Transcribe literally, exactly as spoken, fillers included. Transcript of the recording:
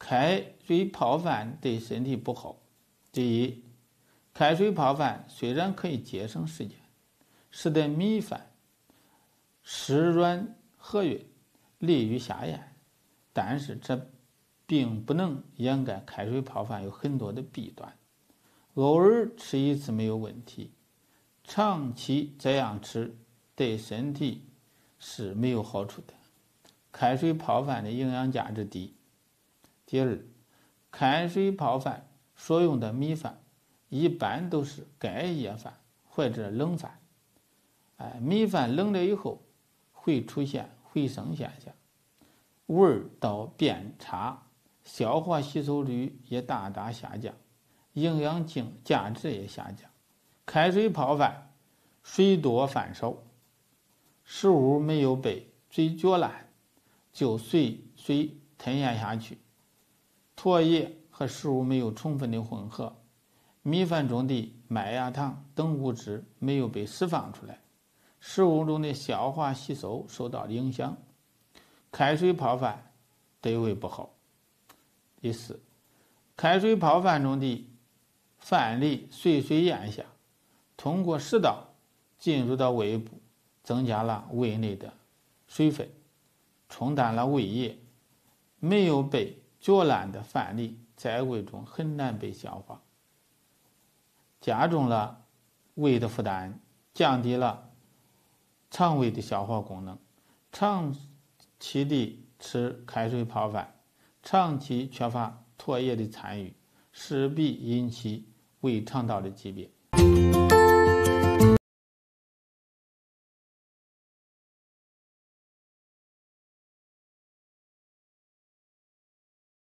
开水泡饭对身体不好。第一，开水泡饭虽然可以节省时间，使得米饭湿软和润，利于下咽，但是这并不能掩盖开水泡饭有很多的弊端。偶尔吃一次没有问题，长期这样吃对身体是没有好处的。开水泡饭的营养价值低。第二，开水泡饭所用的米饭一般都是隔夜饭或者冷饭。哎，米饭冷了以后会出现回生现象，味道变差，消化吸收率也大大下降，营养价值也下降。开水泡饭水多饭少，食物没有被咀嚼烂就随水吞咽下去，唾液和食物没有充分的混合，米饭中的麦芽糖等物质没有被释放出来，食物中的消化吸收受到影响，开水泡饭对胃不好。第四，开水泡饭中的饭粒随水咽下，通过食道进入到胃部，增加了胃内的水分，冲淡了胃液，没有被嚼烂的饭粒在胃中很难被消化，加重了胃的负担，降低了肠胃的消化功能。长期的吃开水泡饭，长期缺乏唾液的参与，势必引起胃肠道的疾病。